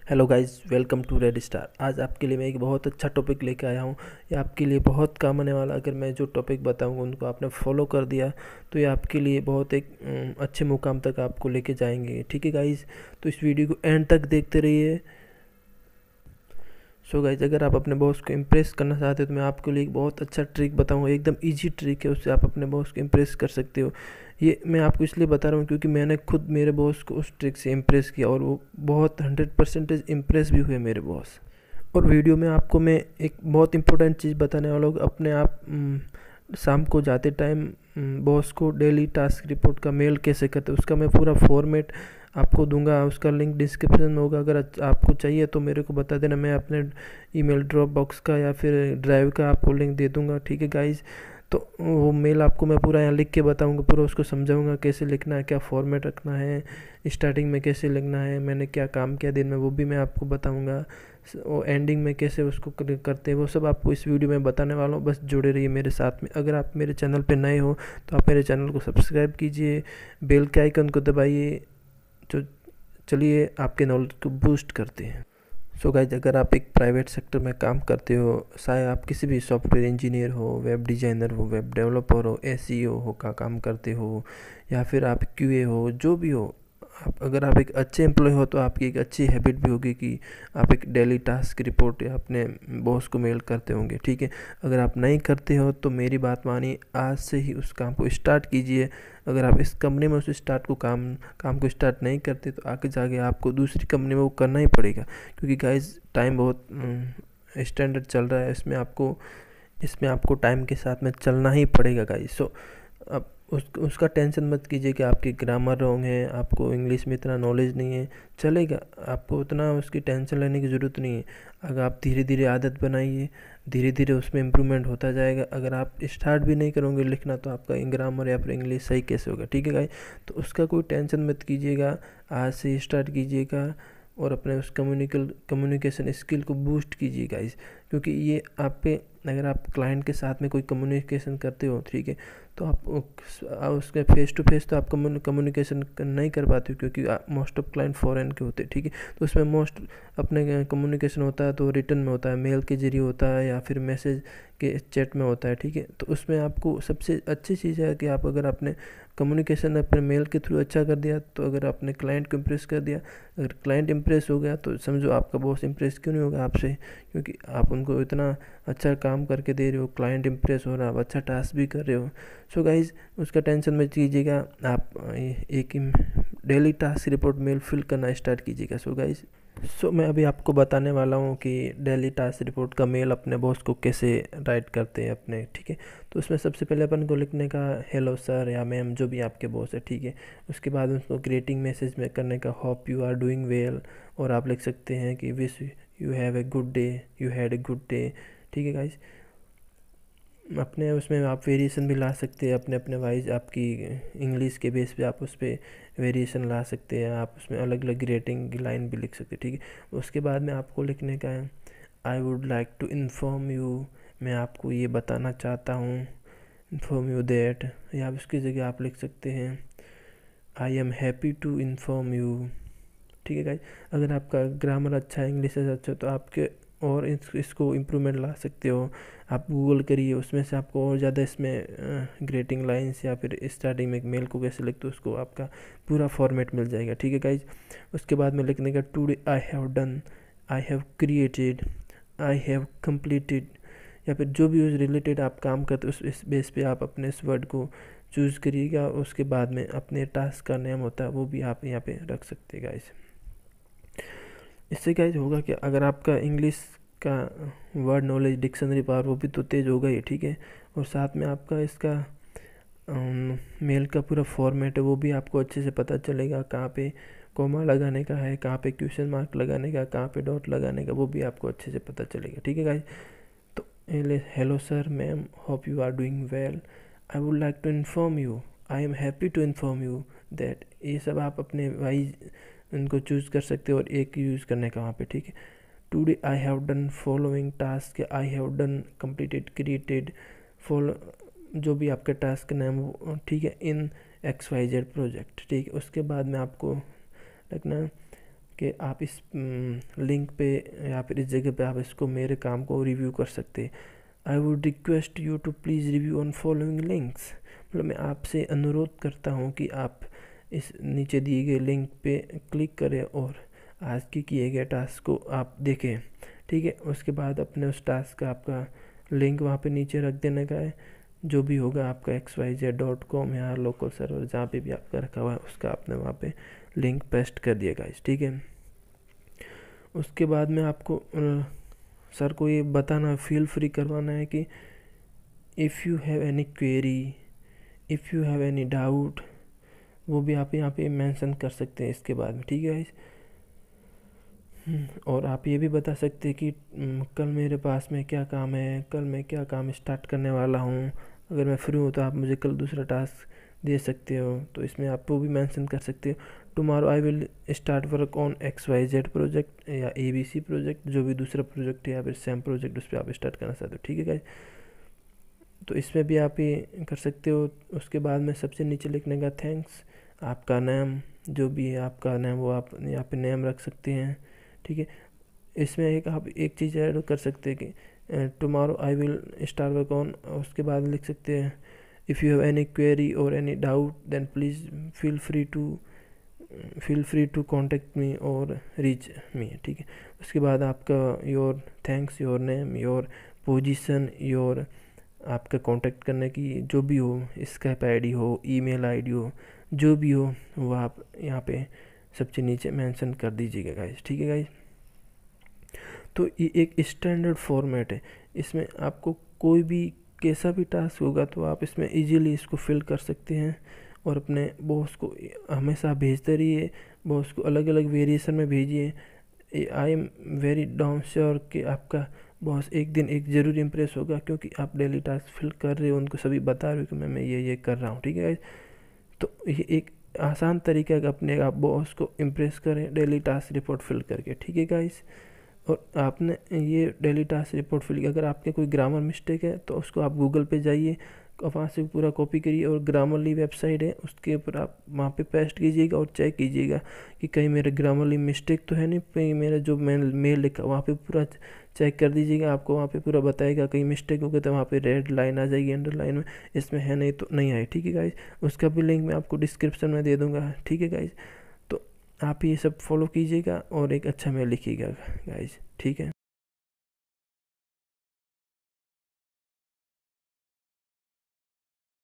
Hello guys, welcome to red star. आज आपके लिए मैं एक बहुत अच्छा टॉपिक लेके आया हूँ। ये आपके लिए बहुत काम आने वाला। अगर मैं जो टॉपिक बताऊँगा उनको आपने फॉलो कर दिया तो ये आपके लिए बहुत एक अच्छे मुकाम तक आपको लेके जाएंगे। ठीक है गाइस, तो इस वीडियो को एंड तक देखते रहिए। सो गाइज, अगर आप अपने बॉस को इम्प्रेस करना चाहते हो तो मैं आपके लिए एक बहुत अच्छा ट्रिक बताऊंगा। एकदम इजी ट्रिक है, उससे आप अपने बॉस को इम्प्रेस कर सकते हो। ये मैं आपको इसलिए बता रहा हूँ क्योंकि मैंने खुद मेरे बॉस को उस ट्रिक से इम्प्रेस किया और वो बहुत 100% इम्प्रेस भी हुए मेरे बॉस। और वीडियो में आपको मैं एक बहुत इंपॉर्टेंट चीज़ बताने वाला हूँ। अपने आप शाम को जाते टाइम बॉस को डेली टास्क रिपोर्ट का मेल कैसे करते हैं उसका मैं पूरा फॉर्मेट आपको दूंगा। उसका लिंक डिस्क्रिप्शन में होगा। अगर आपको चाहिए तो मेरे को बता देना, मैं अपने ईमेल ड्रॉप बॉक्स का या फिर ड्राइव का आपको लिंक दे दूंगा। ठीक है गाइज, तो वो मेल आपको मैं पूरा यहाँ लिख के बताऊंगा, पूरा उसको समझाऊंगा कैसे लिखना है, क्या फॉर्मेट रखना है, स्टार्टिंग में कैसे लिखना है, मैंने क्या काम किया दिन में वो भी मैं आपको बताऊंगा, और एंडिंग में कैसे उसको करते हैं वो सब आपको इस वीडियो में बताने वाला हूँ। बस जुड़े रहिए मेरे साथ में। अगर आप मेरे चैनल पे नए हो तो आप मेरे चैनल को सब्सक्राइब कीजिए, बेल के आइकन को दबाइए। तो चलिए आपके नॉलेज को बूस्ट करते हैं। सो गाइज, अगर आप एक प्राइवेट सेक्टर में काम करते हो, चाहे आप किसी भी सॉफ्टवेयर इंजीनियर हो, वेब डिज़ाइनर हो, वेब डेवलपर हो, एसईओ हो का काम करते हो, या फिर आप क्यूए हो, जो भी हो, अगर आप एक अच्छे एम्प्लॉय हो तो आपकी एक अच्छी हैबिट भी होगी कि आप एक डेली टास्क रिपोर्ट या अपने बॉस को मेल करते होंगे। ठीक है, अगर आप नहीं करते हो तो मेरी बात मानिए, आज से ही उस काम को स्टार्ट कीजिए। अगर आप इस कंपनी में उस स्टार्ट को काम को स्टार्ट नहीं करते तो आगे जाके आपको दूसरी कंपनी में वो करना ही पड़ेगा। क्योंकि गाइज टाइम बहुत स्टैंडर्ड चल रहा है, इसमें आपको टाइम के साथ में चलना ही पड़ेगा गाइज। सो अब उसका टेंशन मत कीजिए कि आपकी ग्रामर रॉन्ग है, आपको इंग्लिश में इतना नॉलेज नहीं है, चलेगा। आपको उतना उसकी टेंशन लेने की ज़रूरत नहीं है। अगर आप धीरे धीरे आदत बनाइए, धीरे धीरे उसमें इम्प्रूवमेंट होता जाएगा। अगर आप स्टार्ट भी नहीं करोगे लिखना तो आपका ग्रामर या फिर इंग्लिश सही कैसे होगा। ठीक है गाइस, तो उसका कोई टेंशन मत कीजिएगा, आज से स्टार्ट कीजिएगा और अपने उस कम्युनिकेशन स्किल को बूस्ट कीजिए गाइस। क्योंकि ये आप पे, अगर आप क्लाइंट के साथ में कोई कम्युनिकेशन करते हो, ठीक है, तो आप उसके फेस टू फेस तो आप कम्युनिकेशन नहीं कर पाते हो क्योंकि मोस्ट ऑफ क्लाइंट फॉरेन के होते हैं। ठीक है, तो उसमें मोस्ट अपने कम्युनिकेशन होता है तो रिटर्न में होता है, मेल के जरिए होता है या फिर मैसेज के चैट में होता है। ठीक है, तो उसमें आपको सबसे अच्छी चीज़ है कि आप अगर अपने कम्युनिकेशन अपने मेल के थ्रू अच्छा कर दिया, तो अगर आपने क्लाइंट को इम्प्रेस कर दिया, अगर क्लाइंट इम्प्रेस हो गया तो समझो आपका बॉस इम्प्रेस क्यों नहीं होगा आपसे, क्योंकि आप उनको इतना अच्छा काम करके दे रहे हो, क्लाइंट इम्प्रेस हो रहा है, आप अच्छा टास्क भी कर रहे हो। सो गाइज, उसका टेंशन मत कीजिएगा, आप एक daily task report mail fill करना स्टार्ट कीजिएगा। सो गाइज, मैं अभी आपको बताने वाला हूँ कि डेली टास्क रिपोर्ट का मेल अपने बॉस को कैसे राइट करते हैं अपने। ठीक है, तो उसमें सबसे पहले अपन को लिखने का हेलो सर या मैम, जो भी आपके बॉस है। ठीक है, उसके बाद उसको ग्रीटिंग मैसेज में करने का hope you are doing well, और आप लिख सकते हैं कि wish you have a good day, you had a good day. ठीक है गाइज, अपने उसमें आप वेरिएशन भी ला सकते हैं अपने अपने वाइज, आपकी इंग्लिश के बेस पे आप उस पर वेरिएशन ला सकते हैं। आप उसमें अलग अलग रेटिंग की लाइन भी लिख सकते हैं। ठीक है, उसके बाद में आपको लिखने का है I would like to inform you, मैं आपको ये बताना चाहता हूँ, इन्फॉर्म यू दैट, या उसकी जगह आप लिख सकते हैं I am happy to inform you. ठीक है गाइज, अगर आपका ग्रामर अच्छा है, इंग्लिश अच्छा तो आपके और इसको इम्प्रूवमेंट ला सकते हो। आप गूगल करिए, उसमें से आपको और ज़्यादा इसमें ग्रेटिंग लाइंस या फिर स्टार्टिंग में एक मेल को कैसे लिखते हो उसको आपका पूरा फॉर्मेट मिल जाएगा। ठीक है गाइज, उसके बाद में लिखने का today I have done, I have created, I have completed, या फिर जो भी उस रिलेटेड आप काम करते हो उस बेस पे आप अपने इस वर्ड को चूज़ करिएगा। उसके बाद में अपने टास्क का नेम होता है वो भी आप यहाँ पे रख सकते हैं गाइज। इससे गाइज होगा कि अगर आपका इंग्लिश का वर्ड नॉलेज, डिक्शनरी पावर वो भी तो तेज़ होगा ही। ठीक है, और साथ में आपका इसका मेल का पूरा फॉर्मेट है वो भी आपको अच्छे से पता चलेगा, कहाँ पे कॉमा लगाने का है, कहाँ पे क्वेश्चन मार्क लगाने का, कहाँ पे डॉट लगाने का, वो भी आपको अच्छे से पता चलेगा। ठीक है गाइज, तो hello sir ma'am, hope you are doing well, I would like to inform you, I am happy to inform you that, ये सब आप अपने वाइज उनको चूज़ कर सकते हो और एक यूज़ करने का वहाँ पे। ठीक है, today I have done following task, I have done completed created follow, जो भी आपके टास्क का नाम हो। ठीक है, इन XYZ प्रोजेक्ट। ठीक है, उसके बाद में आपको रखना कि आप इस लिंक पे या फिर इस जगह पे आप इसको मेरे काम को रिव्यू कर सकते हैं। I would request you to please review on following links, मतलब मैं आपसे अनुरोध करता हूँ कि आप इस नीचे दिए गए लिंक पे क्लिक करें और आज के किए गए टास्क को आप देखें, ठीक है। उसके बाद अपने उस टास्क का आपका लिंक वहाँ पे नीचे रख देने का है, जो भी होगा आपका xyz.com या लोकल सर्वर जहाँ पे भी आपका रखा हुआ है उसका आपने वहाँ पे लिंक पेस्ट कर दिया गाइस, ठीक है। उसके बाद में आपको सर को ये बताना, फील फ्री करवाना है कि if you have any query, if you have any doubt, वो भी आप यहाँ पे मेंशन कर सकते हैं इसके बाद में, ठीक है गाइस। और आप ये भी बता सकते हैं कि कल मेरे पास में क्या काम है, कल मैं क्या काम स्टार्ट करने वाला हूँ, अगर मैं फ्री हूँ तो आप मुझे कल दूसरा टास्क दे सकते हो, तो इसमें आप वो भी मेंशन कर सकते हो। Tomorrow I will start work on XYZ project या ABC प्रोजेक्ट, जो भी दूसरा प्रोजेक्ट है या फिर सेम प्रोजेक्ट उस पर आप स्टार्ट करना चाहते हो, ठीक है गाइस। तो इसमें भी आप ये कर सकते हो। उसके बाद में सबसे नीचे लिखने का थैंक्स, आपका नाम जो भी है आपका नाम वो आप यहाँ पे नेम रख सकते हैं, ठीक है। इसमें आप एक चीज़ ऐड कर सकते हैं कि tomorrow I will start work on, उसके बाद लिख सकते हैं if you have any query और any doubt then please feel free to contact me और रीच मी, ठीक है। उसके बाद आपका your thanks, your name, your position, your आपका कांटेक्ट करने की जो भी हो, स्काइप आईडी हो, ईमेल आईडी हो, जो भी हो वो आप यहाँ पे सबसे नीचे मेंशन कर दीजिएगा गाइस, ठीक है गाइस। तो ये एक स्टैंडर्ड फॉर्मेट है, इसमें आपको कोई भी कैसा भी टास्क होगा तो आप इसमें इजीली इसको फिल कर सकते हैं और अपने बॉस को हमेशा भेजते रहिए, बॉस को अलग अलग वेरिएशन में भेजिए। I am very down sure कि आपका बॉस एक दिन एक ज़रूर इम्प्रेस होगा, क्योंकि आप डेली टास्क फिल कर रहे हो, उनको सभी बता रहे हो कि मैं ये कर रहा हूँ, ठीक है गाइस। तो ये एक आसान तरीका है कि अपने आप बॉस को इम्प्रेस करें डेली टास्क रिपोर्ट फिल करके, ठीक है गाइस। और आपने ये डेली टास्क रिपोर्ट फिल किया, अगर आपके कोई ग्रामर मिस्टेक है तो उसको आप गूगल पे जाइए, वहाँ से पूरा कॉपी करिए और ग्रामरली वेबसाइट है उसके ऊपर आप वहाँ पे पेस्ट कीजिएगा और चेक कीजिएगा कि कहीं मेरे ग्रामरली मिस्टेक तो है नहीं, कहीं मेरा जो मेल लिखा वहाँ पे पूरा चेक कर दीजिएगा, आपको वहाँ पे पूरा बताएगा। कहीं मिस्टेक हो गया तो वहाँ पे रेड लाइन आ जाएगी अंडरलाइन में, इसमें है नहीं तो नहीं आए, ठीक है गाइज। उसका भी लिंक मैं आपको डिस्क्रिप्शन में दे दूँगा, ठीक है गाइज। तो आप ये सब फॉलो कीजिएगा और एक अच्छा मेल लिखिएगा गाइज, ठीक है।